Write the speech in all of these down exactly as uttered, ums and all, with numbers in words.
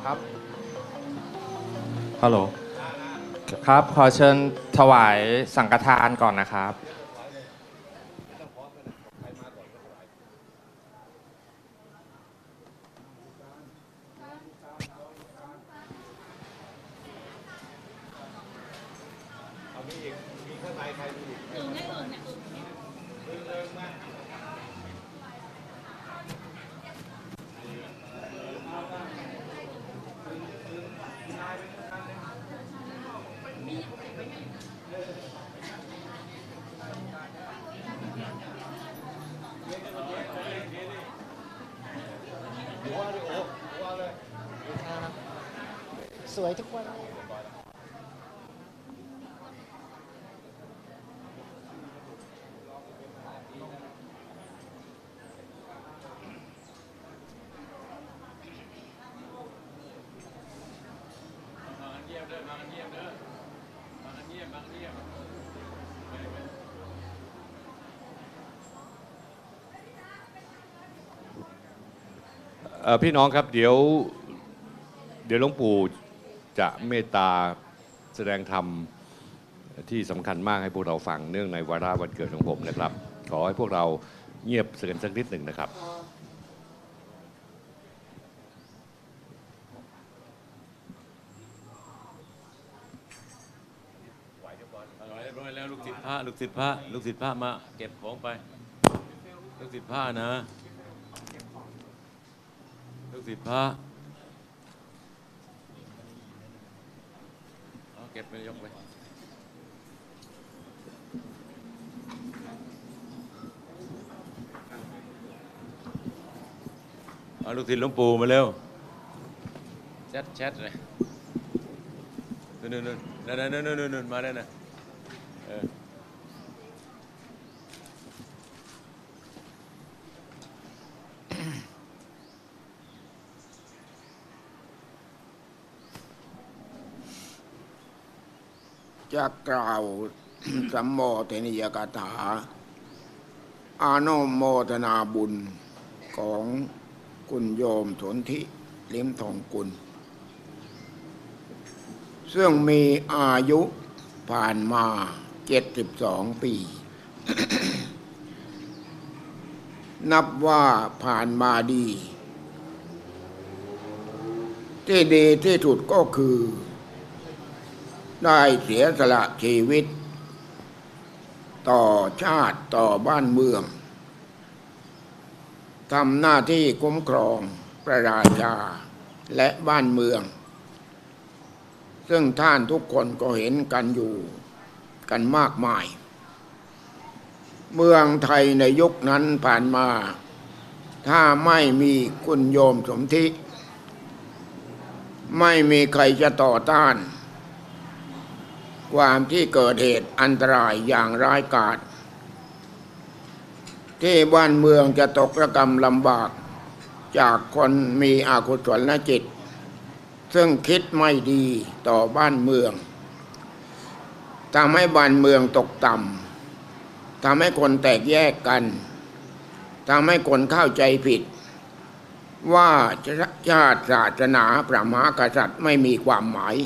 ครับฮัลโหลครับขอเชิญถวายสังฆทานก่อนนะครับสวยทุกวันพี่น้องครับเดี๋ยวเดี๋ยวหลวงปู่จะเมตตาแสดงธรรมที่สำคัญมากให้พวกเราฟังเนื่องในวาระวันเกิดของผมนะครับขอให้พวกเราเงียบเสียงสักนิดหนึ่งนะครับร้อยแล้วลูกศิษย์พระลูกศิษย์พระลูกศิษย์พระมาเก็บของไปลูกศิษย์พระนะลูกศิษย์พระเอาเก็บไปยกไปเอาลูกศิษย์หลวงปู่มาเร็วแชทแชทเลยนู่นนู่นนู่นนู่นนู่นนู่นมาได้นะเออจะกล่าวสัมโมทนิยกถาอานุโมทนาบุญของคุณโยมสนธิลิ้มทองกุลซึ่งมีอายุผ่านมาเจ็ดสิบสองปี นับว่าผ่านมาดีที่ดีที่สุดก็คือได้เสียสละชีวิตต่อชาติต่อบ้านเมืองทำหน้าที่คุ้มครองพระราชาและบ้านเมืองซึ่งท่านทุกคนก็เห็นกันอยู่กันมากมายเมืองไทยในยุคนั้นผ่านมาถ้าไม่มีคุณโยมสมธิไม่มีใครจะต่อต้านความที่เกิดเหตุอันตรายอย่างร้ายกาจที่บ้านเมืองจะตกระกำลำบากจากคนมีอกุศลจิตซึ่งคิดไม่ดีต่อบ้านเมืองทำให้บ้านเมืองตกต่ำทำให้คนแตกแยกกันทำให้คนเข้าใจผิดว่าชาติศาสนาพระมหากษัตริย์ไม่มีความหมาย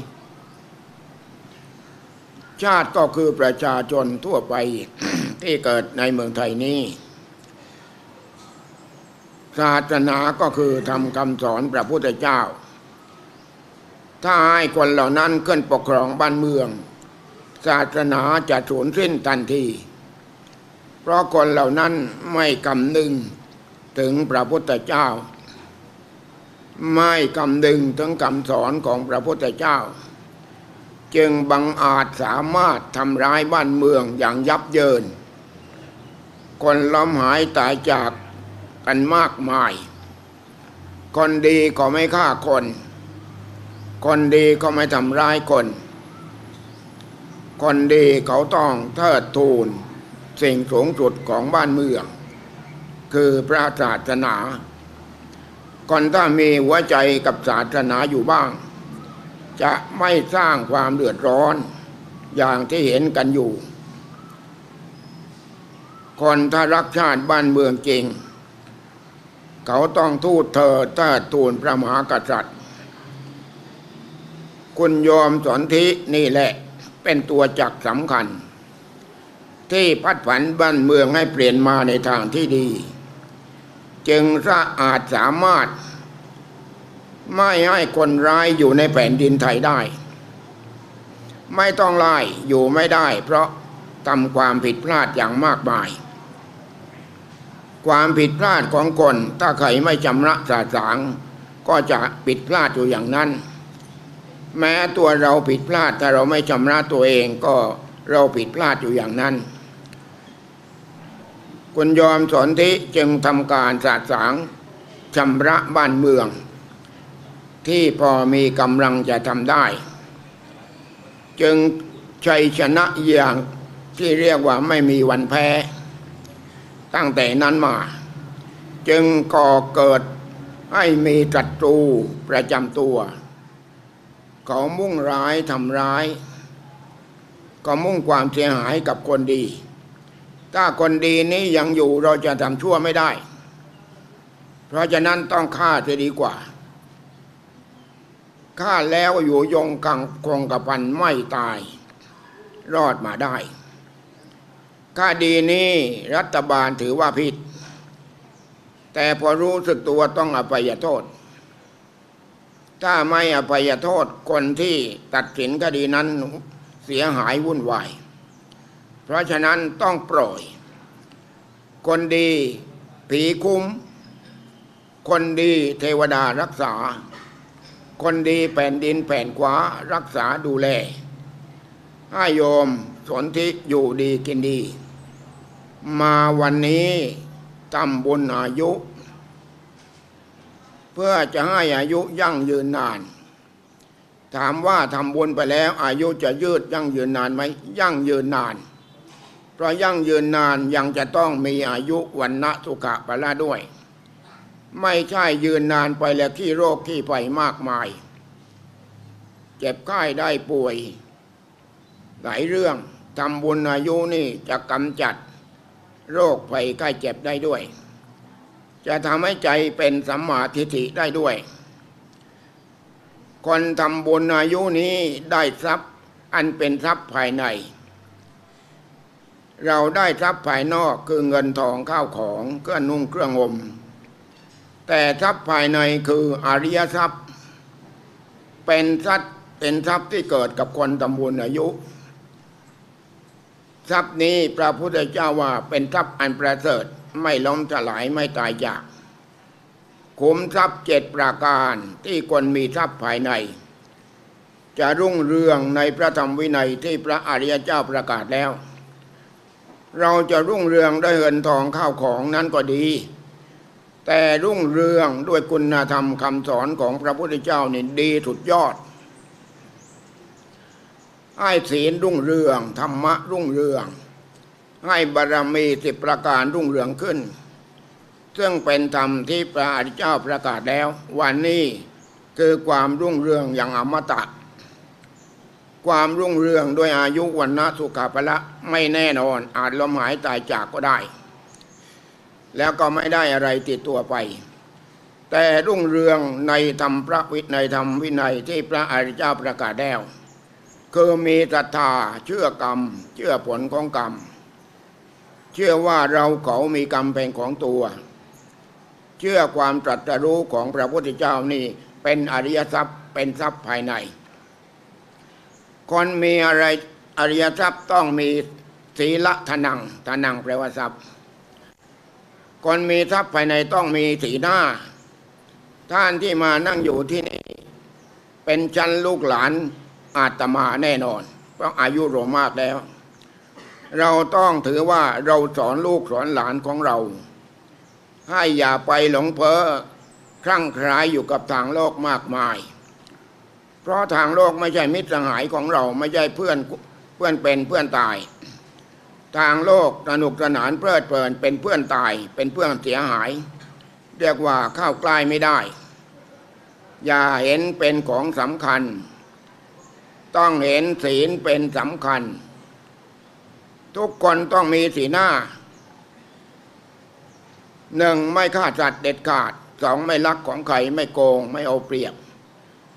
ชาติก็คือประชาชนทั่วไป ที่เกิดในเมืองไทยนี้ศาสนาก็คือทำคำสอนพระพุทธเจ้าถ้าให้คนเหล่านั้นขึ้นปกครองบ้านเมืองศาสนาจะสูญสิ้นทันทีเพราะคนเหล่านั้นไม่คำนึงถึงพระพุทธเจ้าไม่คำนึงถึงคำสอนของพระพุทธเจ้าจึงบังอาจสามารถทำร้ายบ้านเมืองอย่างยับเยินคนล้มหายตายจากกันมากมายคนดีก็ไม่ฆ่าคนคนดีก็ไม่ทำร้ายคนคนดีเขาต้องเทิดทูนสิ่งสูงสุดของบ้านเมืองคือพระศาสนาคนถ้ามีหัวใจกับศาสนาอยู่บ้างจะไม่สร้างความเดือดร้อนอย่างที่เห็นกันอยู่คนถ้ารักชาติบ้านเมืองจริงเขาต้องทูตเถิดเทิดทูนพระมหากษัตริย์คุณโยมสนธินี่แหละเป็นตัวจักรสำคัญที่พัดผันบ้านเมืองให้เปลี่ยนมาในทางที่ดี จึงสะอาจสามารถไม่ให้คนร้ายอยู่ในแผ่นดินไทยได้ไม่ต้องไล่อยู่ไม่ได้เพราะทำความผิดพลาดอย่างมากมายความผิดพลาดของคนถ้าใครไม่ชำระสาสางก็จะผิดพลาดอยู่อย่างนั้นแม้ตัวเราผิดพลาดถ้าเราไม่ชำระตัวเองก็เราผิดพลาดอยู่อย่างนั้นคุณโยมสนธิจึงทำการสาสางชำระบ้านเมืองที่พอมีกำลังจะทำได้จึงชัยชนะอย่างที่เรียกว่าไม่มีวันแพ้ตั้งแต่นั้นมาจึงก่อเกิดให้มีศัตรูประจำตัวเขามุ่งร้ายทำร้ายก็มุ่งความเสียหายกับคนดีถ้าคนดีนี้ยังอยู่เราจะทำชั่วไม่ได้เพราะฉะนั้นต้องฆ่าจะดีกว่าฆ่าแล้วอยู่ยงกังคงกระพันไม่ตายรอดมาได้คดีนี้รัฐบาลถือว่าผิดแต่พอรู้สึกตัวต้องอภัยโทษถ้าไม่อภัยโทษคนที่ตัดสินคดีนั้นเสียหายวุ่นวายเพราะฉะนั้นต้องปล่อยคนดีผีคุ้มคนดีเทวดารักษาคนดีแผ่นดินแผ่นขวารักษาดูแลให้โยมสนธิอยู่ดีกินดีมาวันนี้ทำบุญอายุเพื่อจะให้อายุยั่งยืนนานถามว่าทำบุญไปแล้วอายุจะยืดยั่งยืนนานไหมยั่งยืนนานเพราะยั่งยืนนานยังจะต้องมีอายุวันนะสุขะพละด้วยไม่ใช่ยืนนานไปแล้วขี้โรคขี้ภัยมากมายเจ็บไข้ได้ป่วยหลายเรื่องทำบุญอายุนี่จะกำจัดโรคภัยไข้เจ็บได้ด้วยจะทำให้ใจเป็นสัมมาทิฏฐิได้ด้วยคนทำบุญอายุนี้ได้ทรัพย์อันเป็นทรัพย์ภายในเราได้ทรัพย์ภายนอกคือเงินทองข้าวของเครื่องนุ่งเครื่องห่มแต่ทรัพย์ภายในคืออริยทรัพย์เป็นทรัพย์เป็นทรัพย์ที่เกิดกับคนทำบุญอายุทรัพย์นี้พระพุทธเจ้าว่าเป็นทรัพย์อันประเสริฐไม่ล้มสลายไม่ตายจากขุมทรัพย์เจ็ดประการที่คนมีทรัพย์ภายในจะรุ่งเรืองในพระธรรมวินัยที่พระอริยเจ้าประกาศแล้วเราจะรุ่งเรืองด้วยเงินทองข้าวของนั้นก็ดีแต่รุ่งเรืองด้วยคุณธรรมคำสอนของพระพุทธเจ้านี่ดีสุดยอดให้ศีลรุ่งเรืองธรรมะรุ่งเรืองให้บารมีสิบประการรุ่งเรืองขึ้นซึ่งเป็นธรรมที่พระอริยเจ้าประกาศแล้ววันนี้คือความรุ่งเรืองอย่างอมตะความรุ่งเรืองด้วยอายุวันนะสุขภละไม่แน่นอนอาจล้มหายตายจากก็ได้แล้วก็ไม่ได้อะไรติดตัวไปแต่รุ่งเรืองในธรรมพระวิในธรรมวินัยที่พระอริยเจ้าประกาศแล้วคือมีศรัทธาเชื่อกรรมเชื่อผลของกรรมเชื่อว่าเราเขามีกรรมเป็นของตัวเชื่อความตรัสรู้ของพระพุทธเจ้านี่เป็นอริยทรัพย์เป็นทรัพย์ภายในคนมีอะไรอริยทรัพย์ต้องมีศีลทนังทนังแปลว่าทรัพย์คนมีทรัพย์ภายในต้องมีสีหน้าท่านที่มานั่งอยู่ที่นี่เป็นชั้นลูกหลานอาตมาแน่นอนเพราะอายุเรามากแล้วเราต้องถือว่าเราสอนลูกสอนหลานของเราให้อย่าไปหลงเพ้อคลั่งไคล้อยู่กับทางโลกมากมายเพราะทางโลกไม่ใช่มิตรสหายของเราไม่ใช่เพื่อนเพื่อนเป็นเพื่อนตายทางโลกสนุกสนานเพลิดเพลินเป็นเพื่อนตายเป็นเพื่อนเสียหายเรียกว่าเข้าใกล้ไม่ได้อย่าเห็นเป็นของสำคัญต้องเห็นศีลเป็นสำคัญทุกคนต้องมีสีหน้าหนึ่งไม่ฆ่าสัตว์เด็ดขาดสองไม่ลักของใครไม่โกงไม่เอาเปรียบ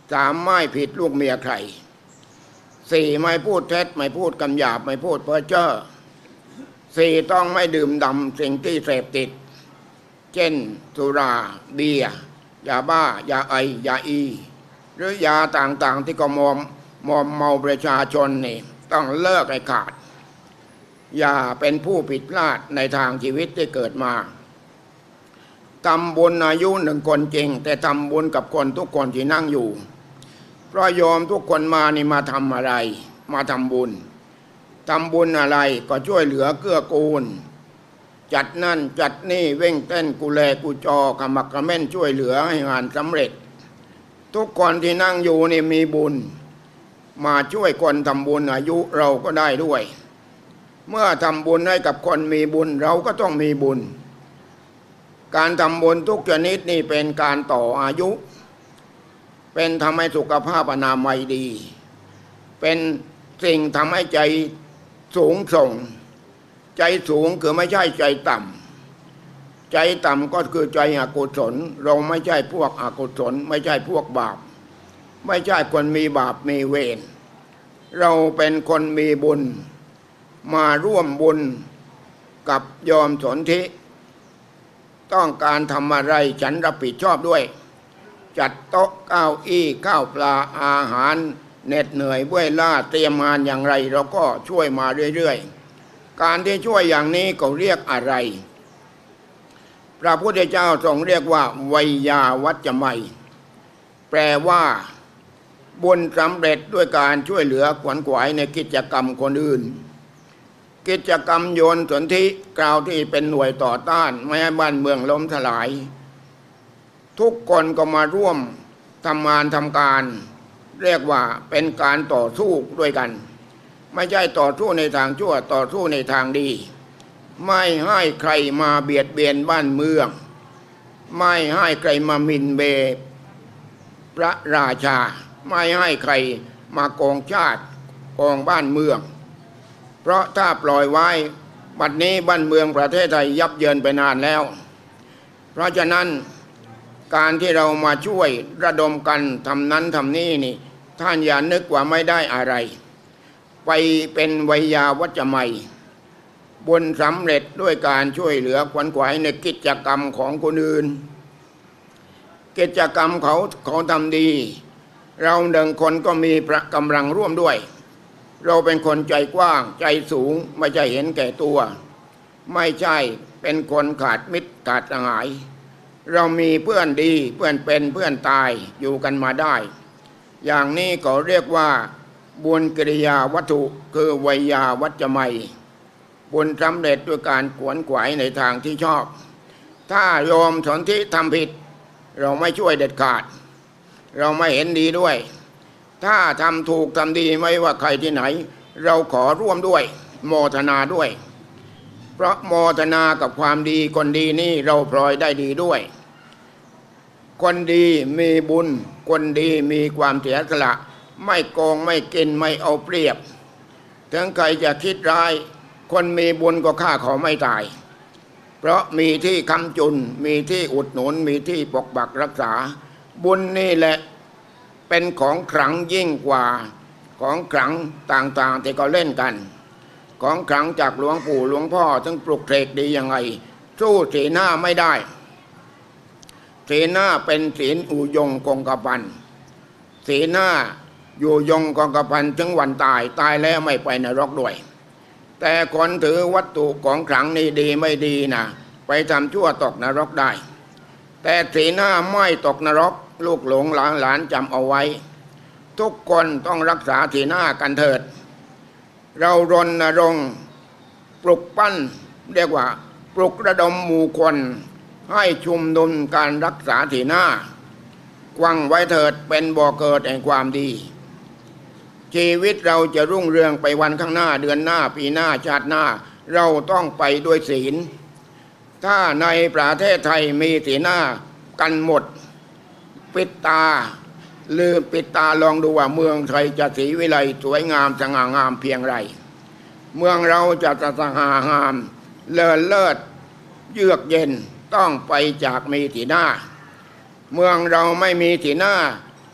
สามไม่ผิดลูกเมียใครสี่ไม่พูดเท็จไม่พูดคำหยาบไม่พูดเพ้อเจ้อสี่ต้องไม่ดื่มด่ำสิ่งที่เสพติดเช่นสุราเบียร์ยาบ้ายาไอยาอีหรือยาต่างๆที่ก็มอมมอมเมาประชาชนนี่ต้องเลิกให้ขาดอย่าเป็นผู้ผิดพลาดในทางชีวิตที่เกิดมาทำบุญอายุหนึ่งคนจริงแต่ทำบุญกับคนทุกคนที่นั่งอยู่เพราะโยมทุกคนมานี่มาทำอะไรมาทำบุญทำบุญอะไรก็ช่วยเหลือเกื้อกูลจัดนั่นจัดนี่เว่งเต้นกุแลกุจอขมักกระเม่นช่วยเหลือให้งานสำเร็จทุกคนที่นั่งอยู่นี่มีบุญมาช่วยคนทำบุญอายุเราก็ได้ด้วยเมื่อทำบุญให้กับคนมีบุญเราก็ต้องมีบุญการทำบุญทุกชนิดนี่เป็นการต่ออายุเป็นทำให้สุขภาพอนามัยดีเป็นสิ่งทำให้ใจสูงส่งใจสูงคือไม่ใช่ใจต่ำใจต่ำก็คือใจอกุศลเราไม่ใช่พวกอกุศลไม่ใช่พวกบาปไม่ใช่คนมีบาปมีเวรเราเป็นคนมีบุญมาร่วมบุญกับโยมสนธิต้องการทำอะไรฉันรับผิดชอบด้วยจัดโต๊ะเก้าอี้ข้าวปลาอาหารเหน็ดเหนื่อยเว้ยล่าเตรียมงานอย่างไรเราก็ช่วยมาเรื่อยๆการที่ช่วยอย่างนี้ก็เรียกอะไรพระพุทธเจ้าทรงเรียกว่าไวยาวัจจะไมยแปลว่าบุญสำเร็จด้วยการช่วยเหลือขวนขวายในกิจกรรมคนอื่นกิจกรรมโยนสนธิกล่าวที่เป็นหน่วยต่อต้านไม่ให้บ้านเมืองล้มทลายทุกคนก็มาร่วมทำงานทำการเรียกว่าเป็นการต่อสู้ด้วยกันไม่ใช่ต่อสู้ในทางชั่วต่อสู้ในทางดีไม่ให้ใครมาเบียดเบียนบ้านเมืองไม่ให้ใครมาหมิ่นเบพระราชาไม่ให้ใครมาโกงชาติโกงบ้านเมืองเพราะถ้าปล่อยไว้บัดนี้บ้านเมืองประเทศไทยยับเยินไปนานแล้วเพราะฉะนั้นการที่เรามาช่วยระดมกันทำนั้นทำนี่นี่ท่านอย่านึกว่าไม่ได้อะไรไปเป็นไวยาวัจจะไมยบุญสำเร็จด้วยการช่วยเหลือขวนขวายในกิจกรรมของคนอื่นกิจกรรมเขาเขาทำดีเราหนึ่งคนก็มีพระกำลังร่วมด้วยเราเป็นคนใจกว้างใจสูงไม่ใช่เห็นแก่ตัวไม่ใช่เป็นคนขาดมิตรขาดสหายเรามีเพื่อนดีเพื่อนเป็นเพื่อนตายอยู่กันมาได้อย่างนี้ก็เรียกว่าบุญกิริยาวัตถุคือไวยาวัจจะไมยบุญสำเร็จด้วยการขวนขวายในทางที่ชอบถ้าโยมสนธิทำผิดเราไม่ช่วยเด็ดขาดเราไม่เห็นดีด้วยถ้าทำถูกทำดีไม่ว่าใครที่ไหนเราขอร่วมด้วยโมทนาด้วยเพราะโมทนากับความดีคนดีนี่เราพลอยได้ดีด้วยคนดีมีบุญคนดีมีความเสียสละไม่โกงไม่กินไม่เอาเปรียบถึงใครจะคิดร้ายคนมีบุญก็ฆ่าเขาไม่ตายเพราะมีที่ค้ำจุนมีที่อุดหนุนมีที่ปกปักรักษาบุญนี่แหละเป็นของขลังยิ่งกว่าของขลังต่างๆที่เขาเล่นกันของขลังจากหลวงปู่หลวงพ่อทั้งปลุกเสกดียังไงสู้สีหน้าไม่ได้สีหน้าเป็นศีลอุยงคงกระพันสีหน้าอยู่ยงคงกระพันถึงวันตายตายแล้วไม่ไปนรกด้วยแต่คนถือวัตถุของขลังนี่ดีไม่ดีนะไปทำชั่วตกนรกได้แต่สีหน้าไม่ตกนรกลูกหลงหลานหลานจำเอาไว้ทุกคนต้องรักษาสีหน้ากันเถิดเรารณรงค์ปลุกปั้นเรียกว่าปลุกระดมหมู่คนให้ชุมนุมการรักษาสีหน้ากว้างไว้เถิดเป็นบ่อเกิดแห่งความดีชีวิตเราจะรุ่งเรืองไปวันข้างหน้าเดือนหน้าปีหน้าชาติหน้าเราต้องไปด้วยศีลถ้าในประเทศไทยมีสีหน้ากันหมดปิดตาลืมปิดตาลองดูว่าเมืองไทยจะศรีวิไลสวยงามสง่างามเพียงไรเมืองเราจะสง่างามเลิศเลิศเยือกเย็นต้องไปจากมีสีหน้าเมืองเราไม่มีสีหน้า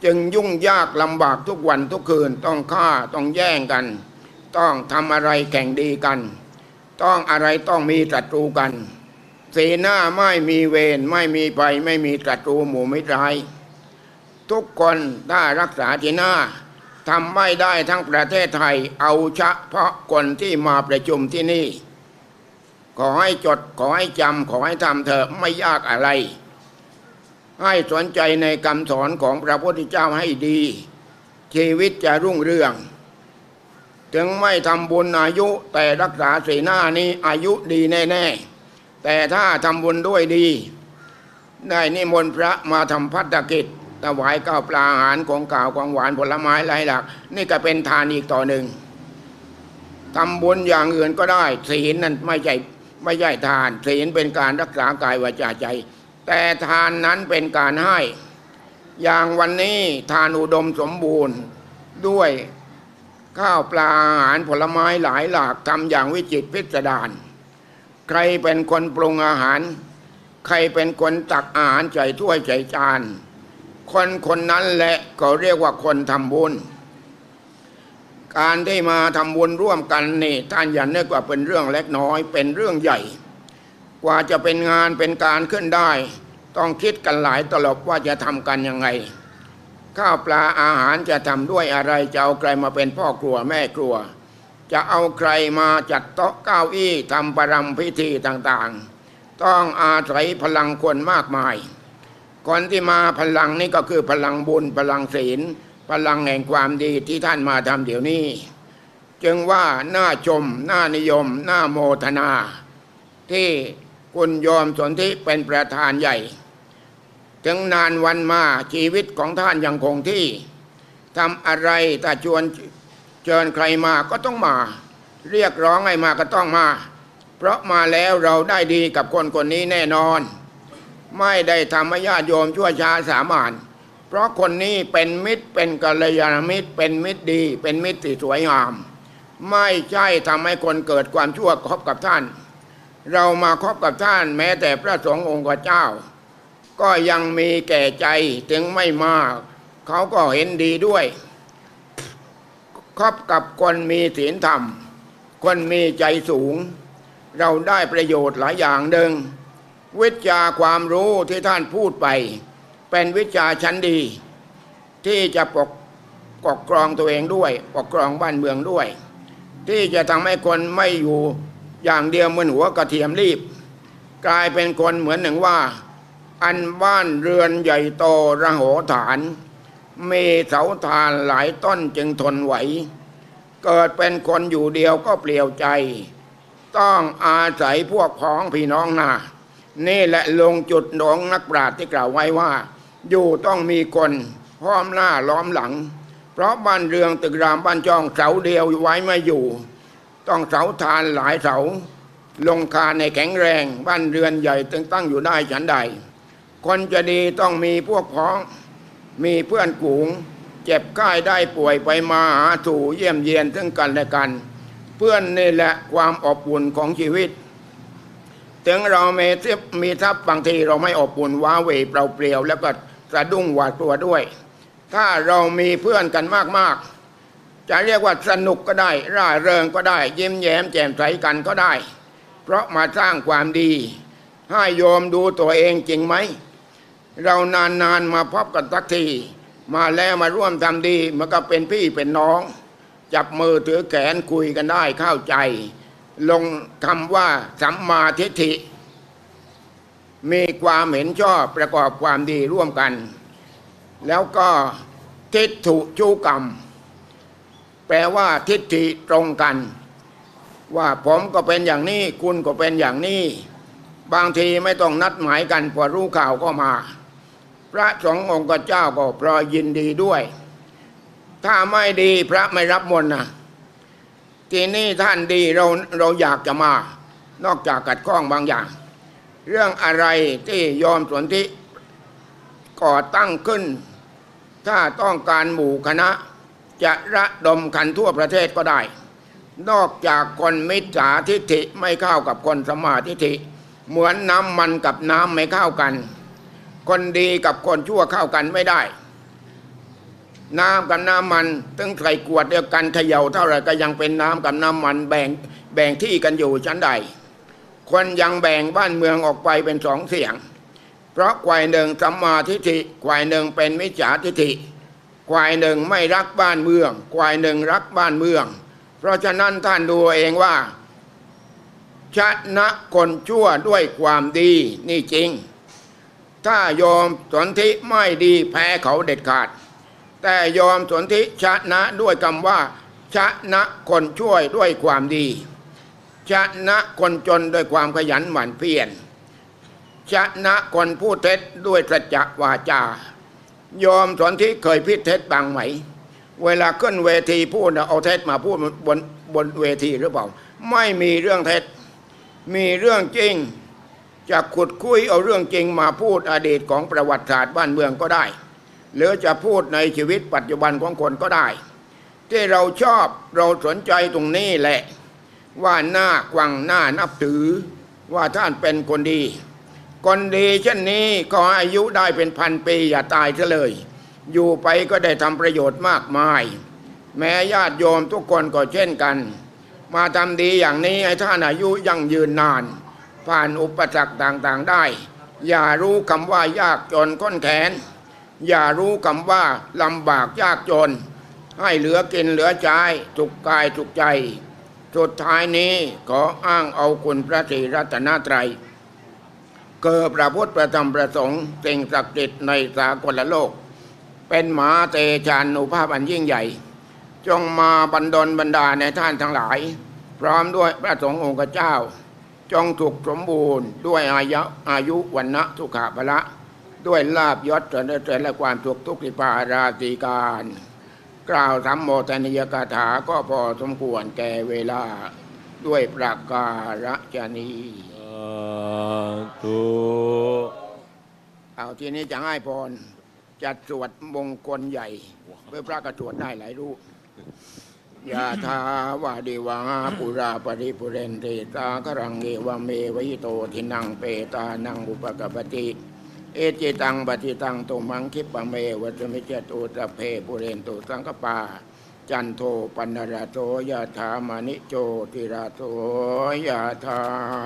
จึงยุ่งยากลำบากทุกวันทุกคืนต้องฆ่าต้องแย่งกัน ต้องทำอะไรแข่งดีกัน ต้องอะไรต้องมีศัตรูกันสีหน้าไม่มีเวรไม่มีภัยไม่มีศัตรูหมู่มิตรร้ายทุกคนถ้ารักษาสีหน้าทำไม่ได้ทั้งประเทศไทยเอาเฉพาะคนที่มาประชุมที่นี่ขอให้จดขอให้จำขอให้ทำเถอะไม่ยากอะไรให้สนใจในคำสอนของพระพุทธเจ้าให้ดีชีวิตจะรุ่งเรืองถึงไม่ทำบุญอายุแต่รักษาศีลห้านี้อายุดีแน่ๆแต่ถ้าทำบุญด้วยดีได้นิมนต์พระมาทำภัตตกิจถวายข้าวปลาอาหารของข้าวของหวานผลไม้หลายหลักนี่ก็เป็นทานอีกต่อหนึ่งทำบุญอย่างอื่นก็ได้ศีลนั้นไม่ใช่ไม่ใช่ทานศีลเป็นการรักษากายวาจาใจแต่ทานนั้นเป็นการให้อย่างวันนี้ทานอุดมสมบูรณ์ด้วยข้าวปลาอาหารผลไม้หลายหลากทำอย่างวิจิตรพิสดารใครเป็นคนปรุงอาหารใครเป็นคนตักอาหารใส่ถ้วยใส่จานคนคนนั้นแหละก็เรียกว่าคนทำบุญการที่มาทำบุญร่วมกันนี่ท่านอย่านึกว่าเป็นเรื่องเล็กน้อยเป็นเรื่องใหญ่กว่าจะเป็นงานเป็นการขึ้นได้ต้องคิดกันหลายตลบว่าจะทำกันยังไงข้าวปลาอาหารจะทำด้วยอะไรจะเอาใครมาเป็นพ่อครัวแม่ครัวจะเอาใครมาจัดโต๊ะเก้าอี้ทำประรำพิธีต่างๆต้องอาศัยพลังคนมากมายคนที่มาพลังนี้ก็คือพลังบุญพลังศีลพลังแห่งความดีที่ท่านมาทำเดี๋ยวนี้จึงว่าน่าชมน่านิยมน่าโมทนาที่คุณโยมสนธิเป็นประธานใหญ่ถึงนานวันมาชีวิตของท่านยังคงที่ทำอะไรถ้าชวนเชิญใครมาก็ต้องมาเรียกร้องให้มาก็ต้องมาเพราะมาแล้วเราได้ดีกับคนคนนี้แน่นอนไม่ได้ทำให้ญาติโยมชั่วช้าสามานเพราะคนนี้เป็นมิตรเป็นกัลยาณมิตรเป็นมิตรดีเป็นมิตรที่สวยงามไม่ใช่ทำให้คนเกิดความชั่วคบกับท่านเรามาคบกับท่านแม้แต่พระสงฆ์องค์เจ้าก็ยังมีแก่ใจถึงไม่มากเขาก็เห็นดีด้วยคบกับคนมีศีลธรรมคนมีใจสูงเราได้ประโยชน์หลายอย่างหนึ่งวิชาความรู้ที่ท่านพูดไปเป็นวิชาชั้นดีที่จะปกปกครองตัวเองด้วยปกครองบ้านเมืองด้วยที่จะทำให้คนไม่อยู่อย่างเดียวเหมือนหัวกระเทียมรีบกลายเป็นคนเหมือนหนึ่งว่าอันบ้านเรือนใหญ่โตระโหฐานมีเสาทานหลายต้นจึงทนไหวเกิดเป็นคนอยู่เดียวก็เปลี่ยวใจต้องอาศัยพวกพ้องพี่น้องนานี่แหละลงจุดหนองนักปราชญ์ที่กล่าวไว้ว่าอยู่ต้องมีคนพร้อมหน้าล้อมหลังเพราะบ้านเรืองตึกรามบ้านจองเสาเดียวไว้ไม่อยู่ต้องเสาทานหลายเสาลงคาในแข็งแรงบ้านเรือนใหญ่ตึงตั้งอยู่ได้ฉันใดคนจะดีต้องมีพวกพ้องมีเพื่อนฝูงเจ็บไข้ได้ป่วยไปมาหาสู่เยี่ยมเยียนซึ่งกันและกันเพื่อนนี่แหละความอบอุ่นของชีวิตถึงเรามีทรัพย์มีทรัพย์บางทีเราไม่อบอุ่นว้าเหวเปล่าเปลี่ยวแล้วก็สะดุ้งหวาดกลัวด้วยถ้าเรามีเพื่อนกันมากๆจะเรียกว่าสนุกก็ได้ร่าเริงก็ได้ยิ้มแย้มแจ่มใสกันก็ได้เพราะมาสร้างความดีให้โยมดูตัวเองจริงไหมเรานานๆมาพบกันสักทีมาแล้วมาร่วมทำดีมันก็เป็นพี่เป็นน้องจับมือถือแขนคุยกันได้เข้าใจลงคำว่าสัมมาทิฏฐิมีความเห็นชอบประกอบความดีร่วมกันแล้วก็ทิฏฐุชุกรรมแปลว่าทิฏฐิตรงกันว่าผมก็เป็นอย่างนี้คุณก็เป็นอย่างนี้บางทีไม่ต้องนัดหมายกันพอรู้ข่าวก็มาพระสงฆ์องค์เจ้าก็พลอยยินดีด้วยถ้าไม่ดีพระไม่รับมนต์นะทีนี้ท่านดีเราเราอยากจะมานอกจากกัดข้องบางอย่างเรื่องอะไรที่ยอมสนธิก่อตั้งขึ้นถ้าต้องการหมู่คณะจะระดมกันทั่วประเทศก็ได้นอกจากคนมิจฉาทิฏฐิไม่เข้ากับคนสัมมาทิฏฐิเหมือนน้ำมันกับน้ำไม่เข้ากันคนดีกับคนชั่วเข้ากันไม่ได้น้ำกับน้ำมันตั้งใส่ขวดเดียวกันเขย่าเท่าไหร่ก็ยังเป็นน้ำกับน้ำมันแบ่งแบ่งที่กันอยู่ชั้นใดคนยังแบ่งบ้านเมืองออกไปเป็นสองเสียงเพราะฝ่ายหนึ่งสัมมาทิฏฐิฝ่ายหนึ่งเป็นมิจฉาทิฏฐิฝ่ายหนึ่งไม่รักบ้านเมืองฝ่ายหนึ่งรักบ้านเมืองเพราะฉะนั้นท่านดูเองว่าชนะคนชั่วด้วยความดีนี่จริงถ้ายอมสนธิไม่ดีแพ้เขาเด็ดขาดแต่ยอมสนธิชนะด้วยคำว่าชนะคนช่วยด้วยความดีชนะคนจนด้วยความขยันหมั่นเพียรชนะคนพูดเท็จด้วยสัจจะวาจายอมสนธิเคยพิดเท็จบ้างไหมเวลาขึ้นเวทีพูดเอาเท็จมาพูดบนบนเวทีหรือเปล่าไม่มีเรื่องเท็จมีเรื่องจริงจะขุดคุยเอาเรื่องจริงมาพูดอดีตของประวัติศาสตร์บ้านเมืองก็ได้หรือจะพูดในชีวิตปัจจุบันของคนก็ได้ที่เราชอบเราสนใจตรงนี้แหละว่าหน้ากวังหน้านับถือว่าท่านเป็นคนดีคนดีเช่นนี้ขออายุได้เป็นพันปีอย่าตายซะเลยอยู่ไปก็ได้ทำประโยชน์มากมายแม้ญาติโยมทุกคนก็เช่นกันมาทำดีอย่างนี้ให้ท่านอายุยั่งยืนนานผ่านอุปสรรคต่างๆได้อย่ารู้คำว่ายากจนข้นแขนอย่ารู้คำว่าลำบากยากจนให้เหลือกินเหลือใช้สุขกายสุขใจสุดท้ายนี้ขออ้างเอาคุณพระศรีรัตนตรัยเกิดพระพุทธประธรรมประสงค์สิ่งศักดิ์สิทธิ์ในสากลโลกเป็นมหาเตชานุภาพอันยิ่งใหญ่จงมาบันดลบันดาลในท่านทั้งหลายพร้อมด้วยพระสงฆ์องค์เจ้าจงถูกสมบูรณ์ด้วยอายุอายุวันนะสุขะพละด้วยลาภยศเสริญเสริญและความสุขทุกทิพาราศีการกล่าวสัมโมทนียกถาก็พอสมควรแก่เวลาด้วยประการฉนี้เอาทีนี้จะให้พรจัดสวดมงคลใหญ่เพื่อพระกระสวดได้หลายรูปยาทาวาดิวาปุราปริปุเรนติตาครังเอวเมวิโตทินังเปตานังอุปกปติเอจิตังปฏิตังตุมังคิปะเมวัตมิเจตุตะเพปุเรนตุสังกปาจันโทปันนราโตยาธามานิโจติราโตยาธา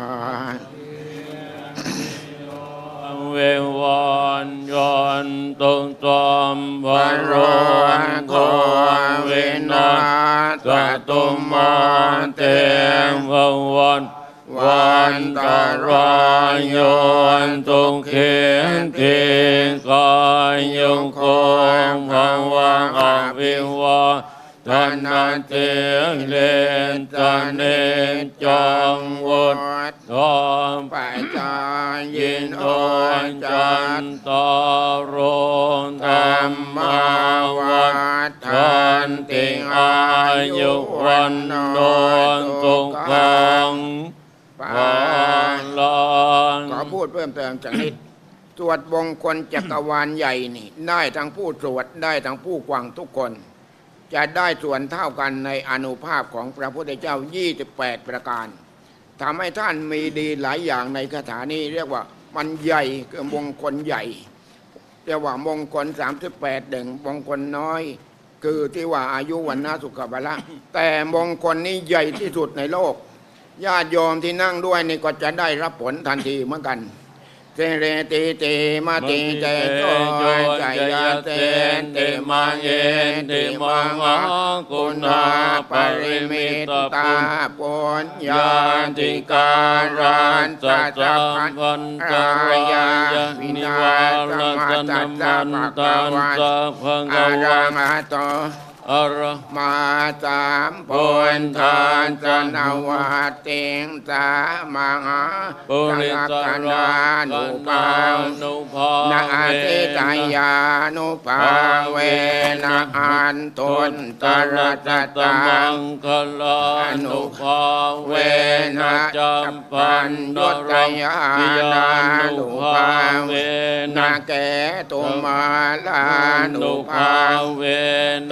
เววันยันตุตมบรมโควินาศตุมาเตมวันวันตรายโยนตุเขนติกายโยโคภวังอภิวาทนาเตเลนตาเนจังวุฒทองปัจจายินโอนจันตโรธรรมาวัฏันติอายุวันโนสุขังภาลังขอพูดเพิ่มเติมจากนิดสวดมงคลจักรวาลใหญ่นี่ได้ทั้งผู้สวดได้ทั้งผู้ฟังทุกคนจะได้ส่วนเท่ากันในอานุภาพของพระพุทธเจ้ายี่สิบแปดประการทำให้ท่านมีดีหลายอย่างในคาถานี้เรียกว่ามันใหญ่คือมงคลใหญ่เรียกว่ามงคลสามสิบแปดเด่งมงคลน้อยคือที่ว่าอายุวันนาสุขภาละแต่มงคลนี้ใหญ่ที่สุดในโลกญาติโยมที่นั่งด้วยนี่ก็จะได้รับผลทันทีเหมือนกันเจเรติติมาติเจโจใจยาเตนติมังเยนติมังอากุณาปริมิตตาปุญญาติการันสัจพันรายาวินาศมาตัสสะภะคะวะอะระหะโตอรมาสามพุทธานสนวัตติงสามังปุริสรานุภานุภานาทิตายานุภาเวนะอันตุนตระจัตตังคลานุภาเวนะจัมปันดรยานานุภาเวนะเกตุมาลานุภาเวนะจั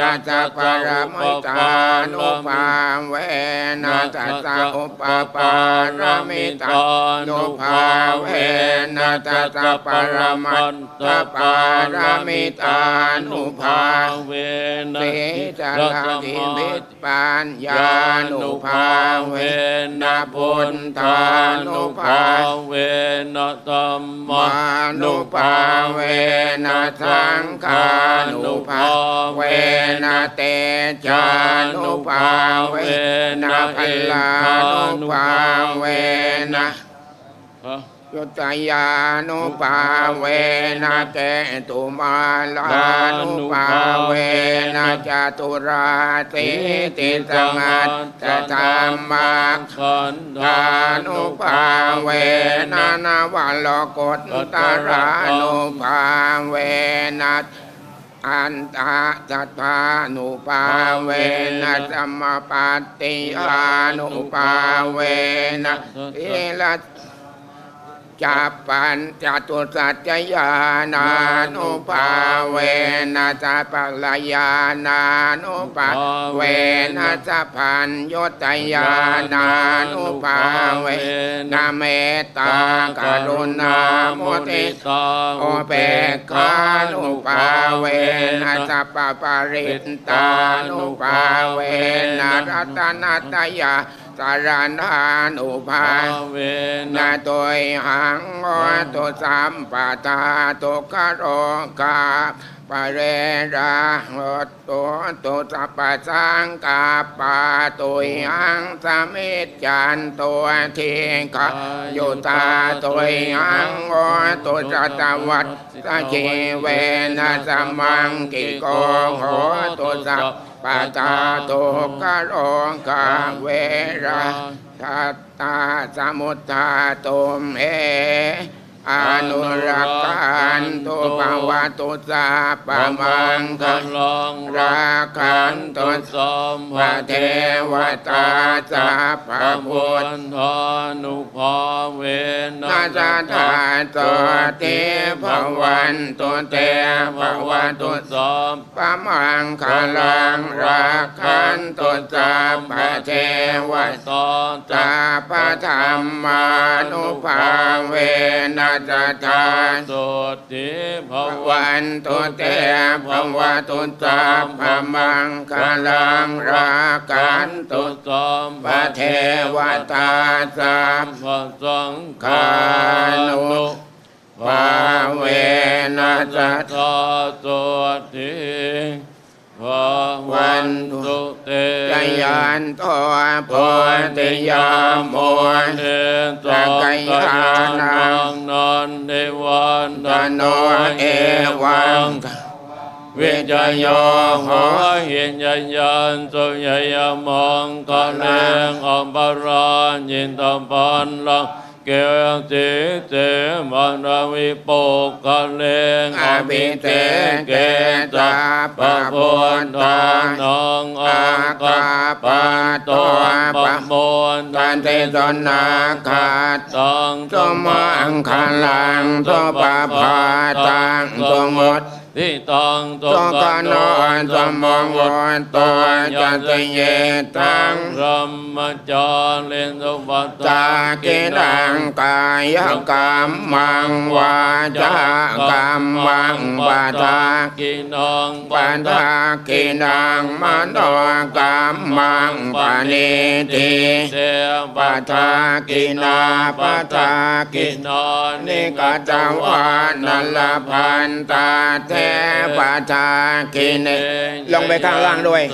ปรมิตานุภาเวนะตัสสะอุปปารมิตานุภาเวนะตัสสะปรมัตถปารมิตานุภาเวนะสิจาราธิมิตปัญญานุภาเวนะพุทธานุภาเวนะธัมมานุภาเวนะสังฆานุภาเวนะเตชานุภาเวนะพัลลานุภาเวนะยุตยานุภาเวนะเจตุมาลานุภาเวนะจตุราติติสังอัตตธรรมาคันธานุภาเวนะนาวโลกุตตรานุภาเวนะอันตะจัตตานุภาเวนะสัมมาปัตติยานุภาเวนะอิละจัปปัญจตุสัจจญาณานุภาเวนะสัพพลายานานุภาเวนะสัพพัญญุตญาณานุภาเวนะเมตตากรุณามุทิตาโอเปกขานุภาเวนะสัพพปริตตานุภาเวนะรัตนัตยาสารนานุภาเวนะตุยหังโอตุสัมปทาตุกโรกาปเรราหตตุตุสัพพสังกาปาตุยหังสมิจจันตัวทิกายุตาตุยหังโอตุสัตวัตสะชีเวนะสัมมังกิโกโหตุสัพปะตาตุกะโรกาเวราทัตตาสมุทธาตุมเออนุรักขันตุภวตุสัพพมังคัลลังรักขันตุสัมภเทวตาสัพพพุทธานุภาเวนะสัทธาโสติภวันตุเตภวตุสัพพมังคัลลังรักขันตุสัพพเทวตาสัพพธรรมานุภาเวนะสัทธาโสติภวันตุเตภวตุสัพพมังคลังรักขันตุสัมภเทวตาสัพพสังฆานุภาเวนะสัทธาโสติภวันตุเตจยันโตโพธิยามโมเนสักกายานังนันเดวันตโนเอวังวิจโยโหหินยันยันสุยยมังคะเลงอัมปราญินตัมปันลังเกติเตมันวิโปคะเลงอภิเตเกตาปะพุทธานังอังคาปะโตปะโมตันเตสนาคาตังสมังคลังสปะภาตังสมุตทิตังตุกะโนสมังวันตัวจัตเยตังรัมมจาริสุปัตตากิรังกายกรรมังวาจากรรมังปัฏฐากินังปัฏฐากินังมโนกรรมังปณิทิเตปัฏฐากินาปัฏฐากินานิกัจวานัลพันตาเทปะทากินลงไปข้างล่างด้วย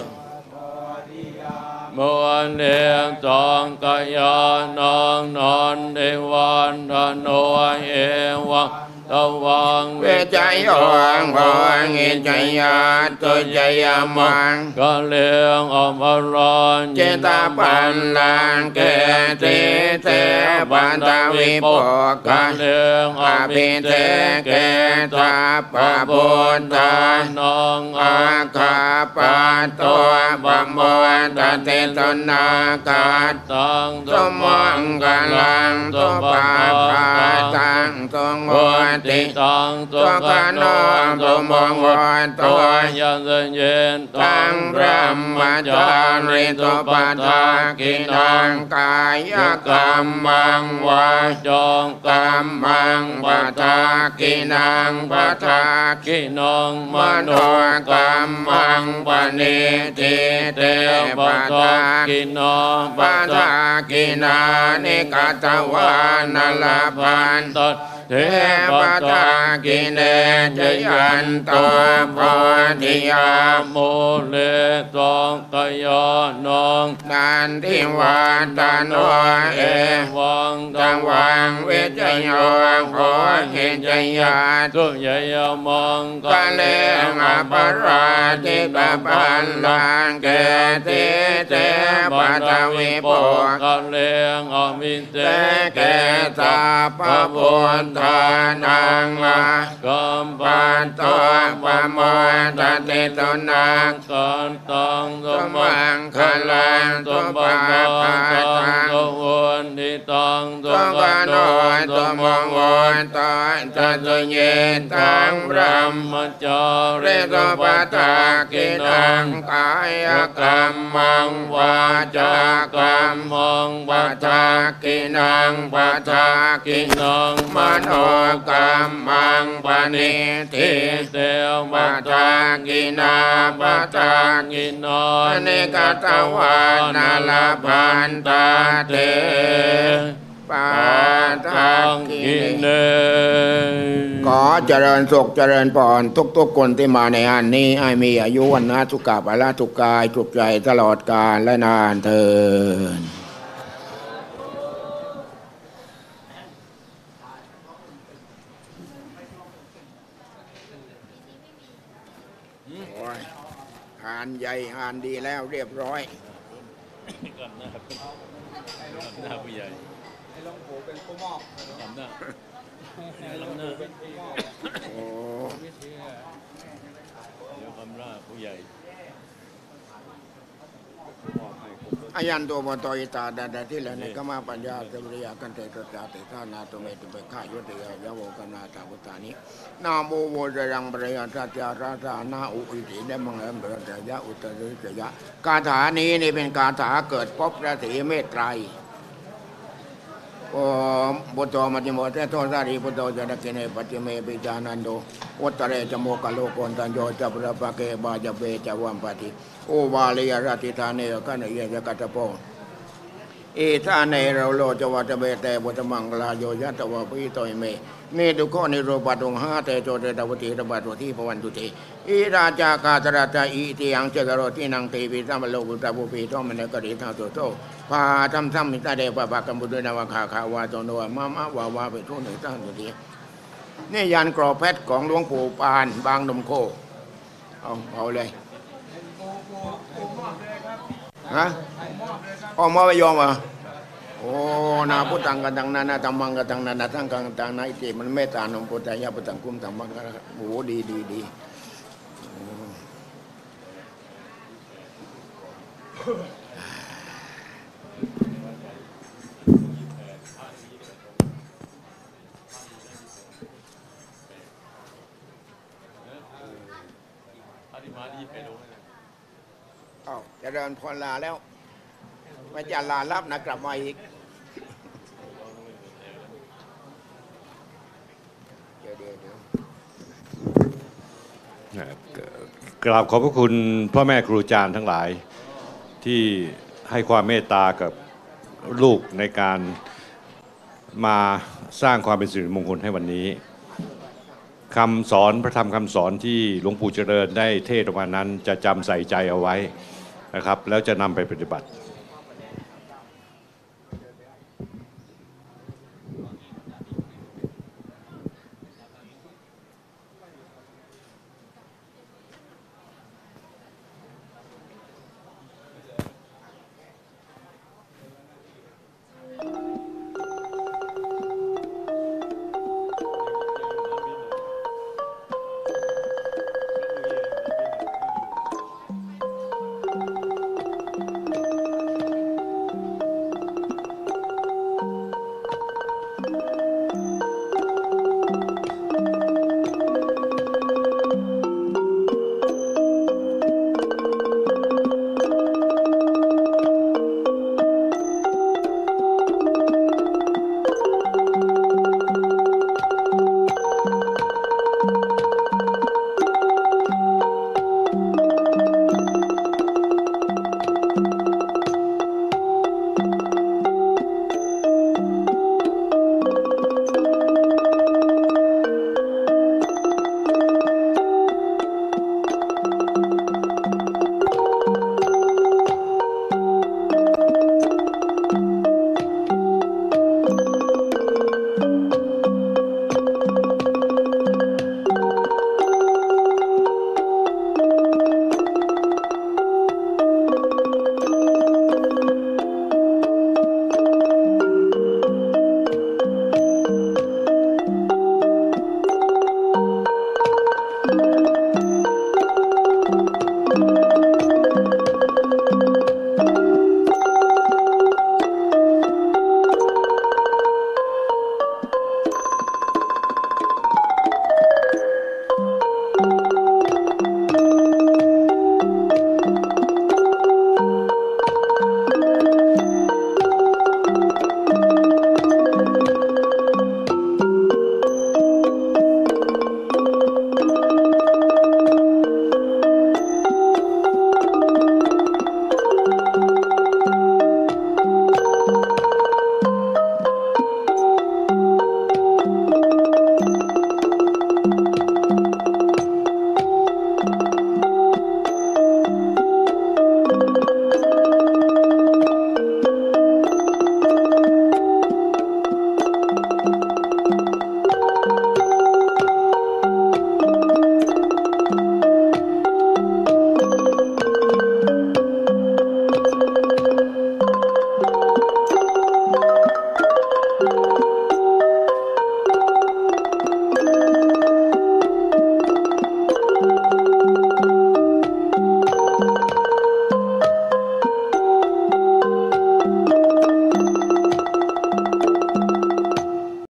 มวนเดงจองกายานองนอนเดวันทโนเอวังตวังเวจโยงโหงิจยาตุจยมังกะเลงอมรัญเจตาปันลังเกติเตปันตวิโปกะเลงอภิเตเกตาปะพุทธานังอาคาปะตัวปัมโมตเตตนากาตังสมมังกลังตุปาภาตังตุงโหติตังตุกะโนตุมงโหตุยันเย็นตังพระมจาริตุปทากินังกายกรรมังวาจงกรรมังปทากินังปทากินองมมโนโนกรรมังปณิทิเตปทากินองปทากินานิกัตวานลาพันตนเทเทปปตาทากิเนจยันตัวโพธิยาโมเลตองกยานองนันทิวาตาโนเอวังตังวังเวจโยโพหิจยาตุยยมังกะเลงอปราติกะปันลังเกติเตปัตวิโปกะเลงอมิเตเตเกตาปะพุทธานังวะกัมปัปันนตโตปะโมตติตนังกันตังสสมัมังงคลังสตุมปาบัติปาตัตังงสวนทิตังสตุมกบัโนติตุมงโวนตันจัตุเยตังพระมจาเรริตุปตากินังกายกรรมังวาจากรรมมังปทากินังปทากิกินังมโนกรรมังปณิทิเตวปทากินาปทากินออเนกตวานาลาพันตาเตปาทากิกินเนขอเจริญสุขเจริญพรทุกๆคนที่มาในอันนี้ให้มีอายุวันนะสุขภาพทุกกายทุกใจตลอดกาลและนานเทินอ่านใหญ่อ่านดีแล้วเรียบร้อยหน้าผู้ใหญ่ให้ลงผูเป็นผู้มอบลำหน้าลำหน้าโอ้เดี๋ยวคำหน้าผู้ใหญ่อายันตัวบตอิตาดาดาที่แล้วในกมาปัญญาเตริยากันเตตตาเตตานาตุเมตุเบฆายุติยายโวกนาตาวุตานินาโมโวจรังปริยาตาจาราตานาอุอิติเนมังเอมเบรตยะอุตริจยะคาถานี้นี่เป็นคาถาเกิดพบพระศรีเมตไตรโอมบุตโตมัจจิโมเตโตสารีพุตโตจนะกิเนปัจจิเมปิจานันโดอุตเรจโมกะโลกนตัญโยจัประปะเกบาจเบจวัมปติโอวาลียราติธาเนกันเยยกัตโปอิธาเนเราโลจวัตเบเตบุตมังลาโยยัตวะปิโตเมเนตุโคนิโรปัตงหาเตโจเตตวติระบาตุทิภวันตุเตอิราจากาตราตาอิติยังเจกโรตินังเตปิสัมโลกุตาบุปีโตมเนกริทาโตโตพาทัมทัมมิตาเดปะปะกัมบุตรนาวะคาคาวาโตโนมามาวาวาไปทุนในตั้งตุเตนี่ยันกรอเพชรของหลวงปู่ปานบางนมโคเอาเอาเลยฮะออกมาไปยอมเหรอโอ้นาพุทธังกันตังนานาธรรมังกันตังนานาทั้งกันตังนาอิติมันเมตตานมพุทธายะพุทธังคุมธรรมังกันโอ้ดีดีดีเอาจะเดินพรลาแล้วไม่จะลาลับนะกลับมาอีกเดี๋ยวเดี๋ยวเดี๋ยวกราบขอบพระคุณพ่อแม่ครูอาจารย์ทั้งหลายที่ให้ความเมตตากับลูกในการมาสร้างความเป็นสิริมงคลให้วันนี้คำสอนพระธรรมคำสอนที่หลวงปู่เจริญได้เทศน์ออกมานั้นจะจำใส่ใจเอาไว้นะครับแล้วจะนำไปปฏิบัติ